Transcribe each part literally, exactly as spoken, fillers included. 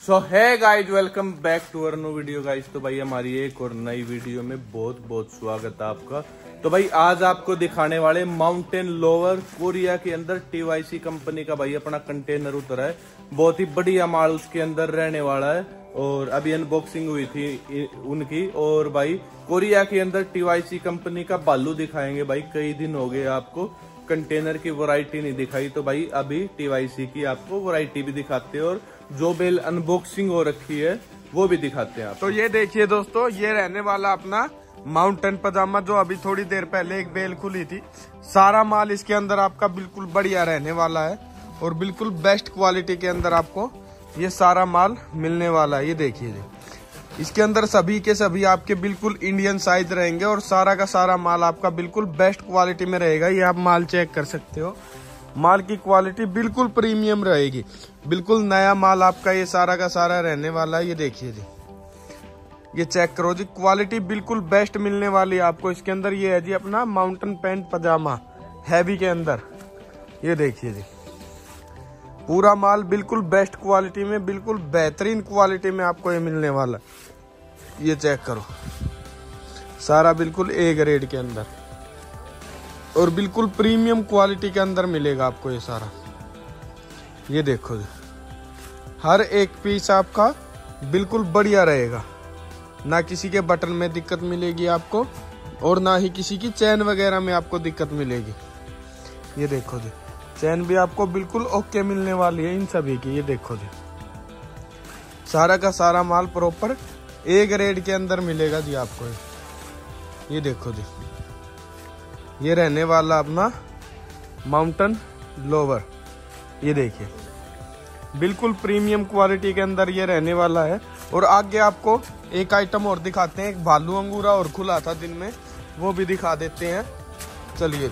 So hi guys, welcome back to our new video guys. तो भाई हमारी एक और नई वीडियो में बहुत बहुत स्वागत है आपका। तो भाई आज आपको दिखाने वाले माउंटेन लोवर कोरिया के अंदर टीवाईसी कंपनी का भाई अपना कंटेनर उतरा है। बहुत ही बढ़िया माल उसके अंदर रहने वाला है और अभी अनबॉक्सिंग हुई थी उनकी। और भाई कोरिया के अंदर टीवाईसी कंपनी का बालू दिखाएंगे। भाई कई दिन हो गए आपको कंटेनर की वैरायटी नहीं दिखाई, तो भाई अभी टीवाईसी की आपको वैरायटी भी दिखाते हैं और जो बेल अनबॉक्सिंग हो रखी है वो भी दिखाते हैं आप। तो ये देखिए दोस्तों, ये रहने वाला अपना माउंटेन पजामा जो अभी थोड़ी देर पहले एक बेल खुली थी। सारा माल इसके अंदर आपका बिल्कुल बढ़िया रहने वाला है और बिल्कुल बेस्ट क्वालिटी के अंदर आपको ये सारा माल मिलने वाला है। ये देखिए, इसके अंदर सभी के सभी आपके बिल्कुल इंडियन साइज रहेंगे और सारा का सारा माल आपका बिल्कुल बेस्ट क्वालिटी में रहेगा। ये आप माल चेक कर सकते हो, माल की क्वालिटी बिल्कुल प्रीमियम रहेगी, बिल्कुल नया माल आपका ये सारा का सारा रहने वाला है। ये देखिए जी, ये चेक करो जी, क्वालिटी बिल्कुल बेस्ट मिलने वाली है आपको इसके अंदर। ये है जी अपना माउंटेन पैंट पजामा हैवी के अंदर। ये देखिए जी, पूरा माल बिल्कुल बेस्ट क्वालिटी में, बिल्कुल बेहतरीन क्वालिटी में आपको ये मिलने वाला है। ये चेक करो, सारा बिल्कुल ए ग्रेड के अंदर और बिल्कुल प्रीमियम क्वालिटी के अंदर मिलेगा आपको ये सारा। ये देखो जी, हर एक पीस आपका बिल्कुल बढ़िया रहेगा, ना किसी के बटन में दिक्कत मिलेगी आपको और ना ही किसी की चैन वगैरह में आपको दिक्कत मिलेगी। ये देखो जी, चैन भी आपको बिल्कुल ओके मिलने वाली है इन सभी की। ये देखो जी, सारा का सारा माल प्रॉपर ए ग्रेड के अंदर मिलेगा जी आपको। ये देखो जी, ये रहने वाला अपना माउंटेन लोवर। ये देखिए, बिल्कुल प्रीमियम क्वालिटी के अंदर ये रहने वाला है। और आगे आपको एक आइटम और दिखाते हैं, एक भालू अंगूरा और खुला था दिन में, वो भी दिखा देते हैं। चलिए,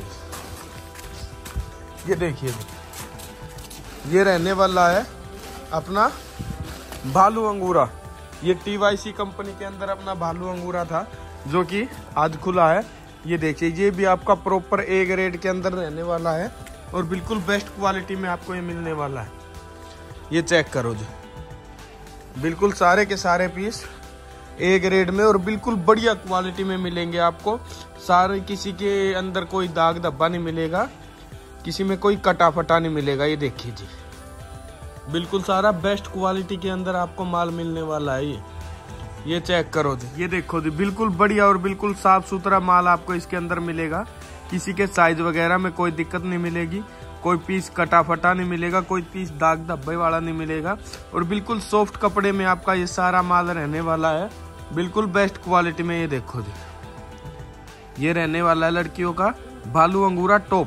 ये देखिए, ये रहने वाला है अपना भालू अंगूरा। ये टीवाईसी कंपनी के अंदर अपना भालू अंगूरा था जो कि आज खुला है। ये देखिए, ये भी आपका प्रॉपर ए ग्रेड के अंदर रहने वाला है और बिल्कुल बेस्ट क्वालिटी में आपको ये मिलने वाला है। ये चेक करो जी, बिल्कुल सारे के सारे पीस ए ग्रेड में और बिल्कुल बढ़िया क्वालिटी में मिलेंगे आपको। सारे किसी के अंदर कोई दाग धब्बा नहीं मिलेगा, किसी में कोई कटा फटा नहीं मिलेगा। ये देखिए जी, बिल्कुल सारा बेस्ट क्वालिटी के अंदर आपको माल मिलने वाला है। ये ये चेक करो जी, ये देखो जी, बिल्कुल बढ़िया और बिल्कुल साफ सुथरा माल आपको इसके अंदर मिलेगा। किसी के साइज वगैरह में कोई दिक्कत नहीं मिलेगी, कोई पीस कटा फटा नहीं मिलेगा, कोई पीस दाग धब्बे वाला नहीं मिलेगा और बिल्कुल सॉफ्ट कपड़े में आपका ये सारा माल रहने वाला है, बिल्कुल बेस्ट क्वालिटी में। ये देखो जी, ये रहने वाला है लड़कियों का भालू अंगूरा टॉप,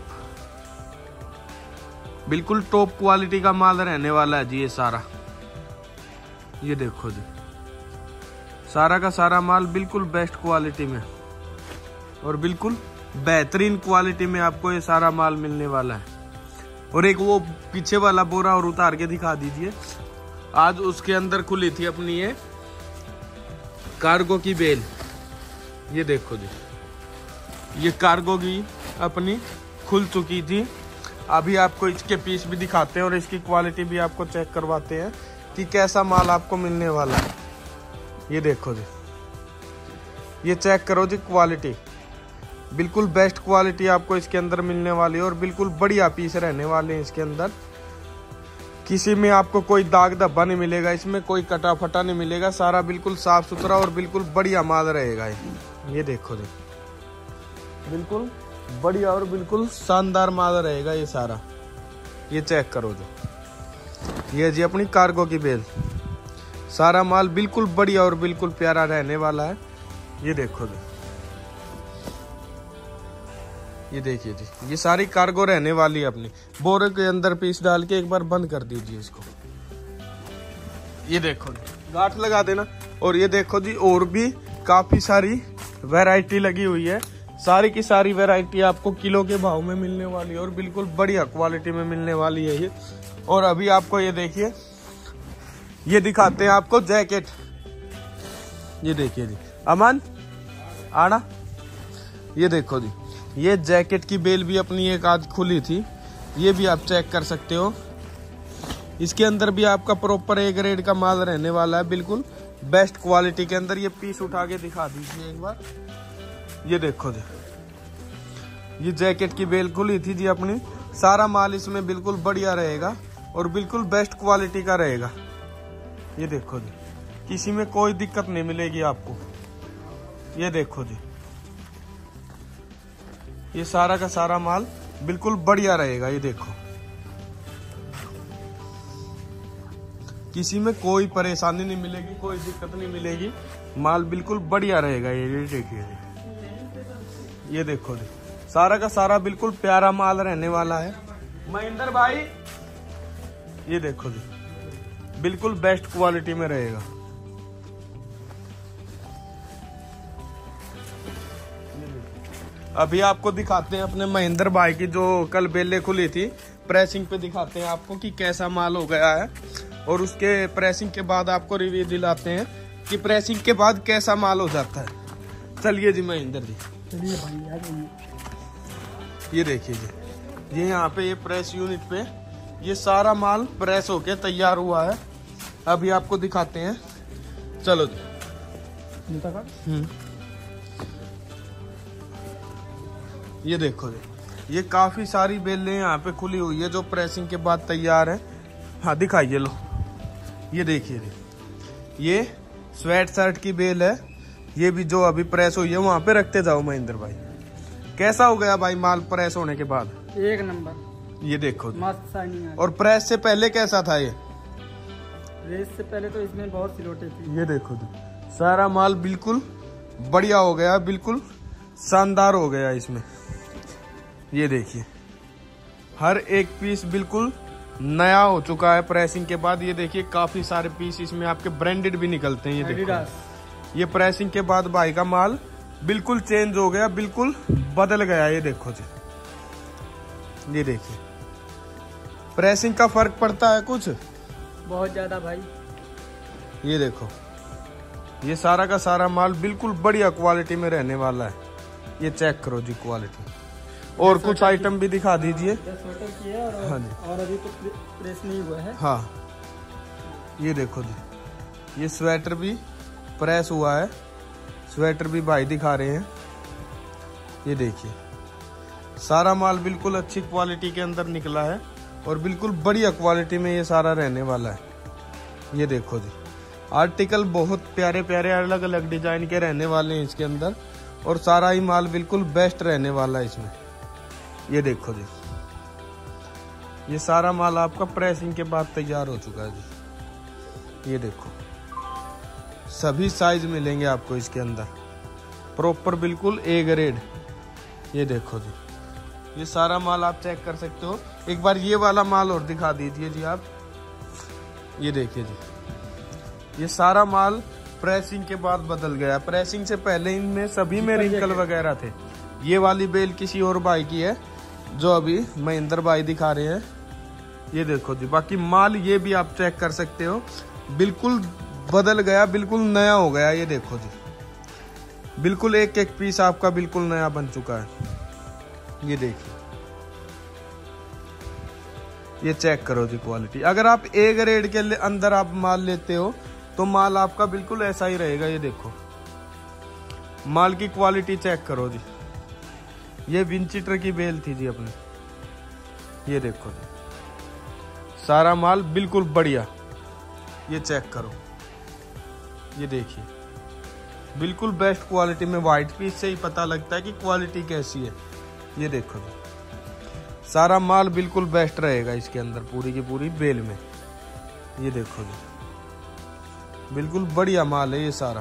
बिल्कुल टॉप क्वालिटी का माल रहने वाला है जी ये सारा। ये देखो जी, सारा का सारा माल बिल्कुल बेस्ट क्वालिटी में और बिल्कुल बेहतरीन क्वालिटी में आपको ये सारा माल मिलने वाला है। और एक वो पीछे वाला बोरा और उतार के दिखा दीजिए, आज उसके अंदर खुली थी अपनी ये कार्गो की बेल। ये देखो जी, ये कार्गो की अपनी खुल चुकी थी। अभी आपको इसके पीस भी दिखाते हैं और इसकी क्वालिटी भी आपको चेक करवाते हैं कि कैसा माल आपको मिलने वाला है। ये देखो जी, ये चेक करो जी, क्वालिटी बिल्कुल बेस्ट क्वालिटी आपको इसके अंदर मिलने वाली है और बिल्कुल बढ़िया पीस रहने वाले हैं इसके अंदर। किसी में आपको कोई दाग धब्बा नहीं मिलेगा, इसमें कोई कटा फटा नहीं मिलेगा, सारा बिल्कुल साफ सुथरा और बिल्कुल बढ़िया माल रहेगा। ये देखो जी, बिल्कुल बढ़िया और बिल्कुल शानदार माल रहेगा ये सारा। ये चेक करो जी, ये जी अपनी कार्गो की बेल, सारा माल बिल्कुल बढ़िया और बिल्कुल प्यारा रहने वाला है। ये देखो जी, ये देखिए जी, ये सारी कार्गो रहने वाली है अपनी। बोरे के अंदर पीस डाल के एक बार बंद कर दीजिए इसको। ये देखो जी, गांठ लगा देना। और ये देखो जी, और भी काफी सारी वैरायटी लगी हुई है, सारी की सारी वैरायटी आपको किलो के भाव में मिलने वाली है और बिल्कुल बढ़िया क्वालिटी में मिलने वाली है ये। और अभी आपको ये देखिए, ये दिखाते हैं आपको जैकेट। ये देखिए जी, अमन आना, ये देखो जी, ये जैकेट की बेल भी अपनी एक आज खुली थी, ये भी आप चेक कर सकते हो। इसके अंदर भी आपका प्रॉपर ए ग्रेड का माल रहने वाला है, बिल्कुल बेस्ट क्वालिटी के अंदर। ये पीस उठा के दिखा दीजिए एक बार। ये देखो जी, ये जैकेट की बेल खुली थी जी अपनी। सारा माल इसमें बिल्कुल बढ़िया रहेगा और बिल्कुल बेस्ट क्वालिटी का रहेगा। ये देखो जी, किसी में कोई दिक्कत नहीं मिलेगी आपको। ये देखो जी, ये सारा का सारा माल बिल्कुल बढ़िया रहेगा। ये देखो, किसी में कोई परेशानी नहीं मिलेगी, कोई दिक्कत नहीं मिलेगी, माल बिल्कुल बढ़िया रहेगा। ये देखिए, ये देखो जी, सारा का सारा बिल्कुल प्यारा माल रहने वाला है महेंद्र भाई। ये देखो जी, बिल्कुल बेस्ट क्वालिटी में रहेगा। अभी आपको दिखाते हैं अपने महेंद्र भाई की जो कल बेले खुली थी, प्रेसिंग पे दिखाते हैं आपको कि कैसा माल हो गया है, और उसके प्रेसिंग के बाद आपको रिव्यू दिलाते हैं कि प्रेसिंग के बाद कैसा माल हो जाता है। चलिए जी महेंद्र जी, चलिए भाई। ये देखिए जी, ये यहाँ पे ये प्रेस यूनिट पे ये सारा माल प्रेस होके तैयार हुआ है। अभी आपको दिखाते हैं, चलो जी। हम्म ये देखो जी, ये काफी सारी बेलें यहाँ पे खुली हुई है जो प्रेसिंग के बाद तैयार है। हाँ दिखाइए, लो ये देखिए जी, ये स्वेट शर्ट की बेल है। ये भी जो अभी प्रेस हुई है वहां पे रखते जाओ महेंद्र भाई। कैसा हो गया भाई माल प्रेस होने के बाद? एक नंबर। ये देखो मस्त शाइनिंग। और प्रेस से पहले कैसा था? ये प्रेस से पहले तो इसमें बहुत सिलोटे थी। ये देखो जी, सारा माल बिल्कुल बढ़िया हो गया, बिल्कुल शानदार हो गया इसमें। ये देखिए, हर एक पीस बिल्कुल नया हो चुका है प्रेसिंग के बाद। ये देखिए, काफी सारे पीस इसमें आपके ब्रांडेड भी निकलते हैं। ये देखो, ये प्रेसिंग के बाद भाई का माल बिल्कुल चेंज हो गया, बिल्कुल बदल गया। ये देखो जी, ये देखिए, प्रेसिंग का फर्क पड़ता है कुछ, बहुत ज्यादा भाई। ये देखो, ये सारा का सारा माल बिल्कुल बढ़िया क्वालिटी में रहने वाला है। ये चेक करो जी क्वालिटी। और कुछ आइटम भी दिखा दीजिए। स्वेटर की है और, हाँ जी, और अभी तो प्रेस नहीं हुआ है। हाँ ये देखो जी, ये स्वेटर भी प्रेस हुआ है। स्वेटर भी भाई दिखा रहे हैं। ये देखिए, सारा माल बिल्कुल अच्छी क्वालिटी के अंदर निकला है और बिल्कुल बढ़िया क्वालिटी में ये सारा रहने वाला है। ये देखो जी, आर्टिकल बहुत प्यारे प्यारे अलग अलग डिजाइन के रहने वाले हैं इसके अंदर, और सारा ही माल बिल्कुल बेस्ट रहने वाला है इसमें। ये देखो जी, ये सारा माल आपका प्रेसिंग के बाद तैयार हो चुका है जी। ये देखो, सभी साइज मिलेंगे आपको इसके अंदर, प्रॉपर बिल्कुल ए ग्रेड। ये देखो जी, ये सारा माल आप चेक कर सकते हो। एक बार ये वाला माल और दिखा दीजिए जी आप। ये देखिए जी, ये सारा माल प्रेसिंग के बाद बदल गया। प्रेसिंग से पहले इनमें सभी में रिंकल वगैरह थे। ये वाली बेल किसी और भाई की है जो अभी महेंद्र भाई दिखा रहे हैं। ये देखो जी, बाकी माल ये भी आप चेक कर सकते हो, बिल्कुल बदल गया, बिल्कुल नया हो गया। ये देखो जी, बिल्कुल एक एक पीस आपका बिल्कुल नया बन चुका है। ये देखिए, ये चेक करो जी क्वालिटी। अगर आप ए ग्रेड के अंदर आप माल लेते हो तो माल आपका बिल्कुल ऐसा ही रहेगा। ये देखो, माल की क्वालिटी चेक करो जी। ये विंचीटर की बेल थी जी अपनी। ये देखो जी, सारा माल बिल्कुल बढ़िया। ये चेक करो, ये देखिए, बिल्कुल बेस्ट क्वालिटी में। व्हाइट पीस से ही पता लगता है कि क्वालिटी कैसी है। ये देखो जी, सारा माल बिल्कुल बेस्ट रहेगा इसके अंदर, पूरी की पूरी बेल में। ये देखो जी, बिल्कुल बढ़िया माल है ये सारा।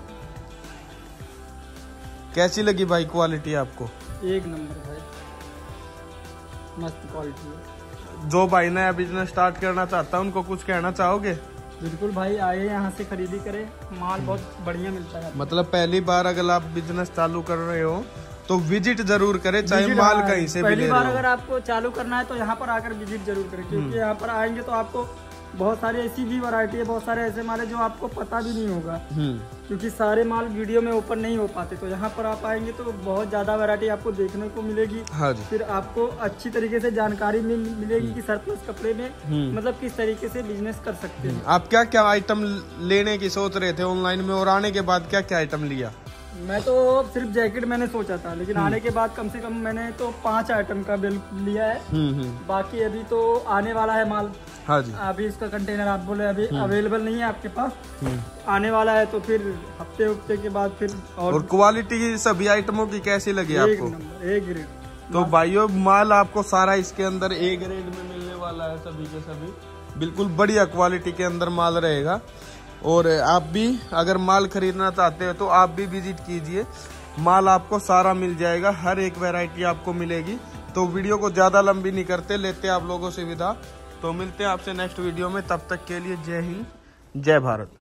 कैसी लगी भाई क्वालिटी आपको? एक नंबर भाई, मस्त क्वालिटी है। जो भाई नया बिजनेस स्टार्ट करना चाहता है उनको कुछ कहना चाहोगे? बिल्कुल भाई, आए यहाँ से खरीदी करें, माल बहुत बढ़िया मिलता है। मतलब पहली बार अगर आप बिजनेस चालू कर रहे हो तो विजिट जरूर करें, चाहे माल कहीं से भी ले रहे हो। पहली बार अगर आपको चालू करना है तो यहाँ पर आकर विजिट जरूर करें, क्योंकि यहाँ पर आएंगे तो आपको बहुत सारी ऐसी भी वैरायटी है, बहुत सारे ऐसे माल है जो आपको पता भी नहीं होगा, क्योंकि सारे माल वीडियो में ओपन नहीं हो पाते। तो यहाँ पर आप आएंगे तो बहुत ज्यादा वैरायटी आपको देखने को मिलेगी। हाँ जी। फिर आपको अच्छी तरीके से जानकारी मिल, मिलेगी कि सरप्लस कपड़े में मतलब किस तरीके से बिजनेस कर सकते हैं। आप क्या क्या आइटम लेने की सोच रहे थे ऑनलाइन में, और आने के बाद क्या क्या आइटम लिया? मैं तो सिर्फ जैकेट मैंने सोचा था, लेकिन आने के बाद कम से कम मैंने तो पांच आइटम का बिल लिया है। बाकी अभी तो आने वाला है माल। हाँ जी। अभी इसका कंटेनर आप बोले अभी अवेलेबल नहीं है आपके पास, आने वाला है तो फिर हफ्ते हफ्ते के बाद फिर। और, और क्वालिटी सभी आइटमों की कैसी लगी एक आपको? नंबर, एक ग्रेड। तो भाइयों माल आपको सारा इसके अंदर ए ग्रेड में मिलने वाला है, सभी के सभी बिल्कुल बढ़िया क्वालिटी के अंदर माल रहेगा। और आप भी अगर माल खरीदना चाहते हो तो आप भी विजिट कीजिए, माल आपको सारा मिल जाएगा, हर एक वैरायटी आपको मिलेगी। तो वीडियो को ज्यादा लंबी नहीं करते, लेते आप लोगों से विदा। तो मिलते हैं आपसे नेक्स्ट वीडियो में, तब तक के लिए जय हिंद जय भारत।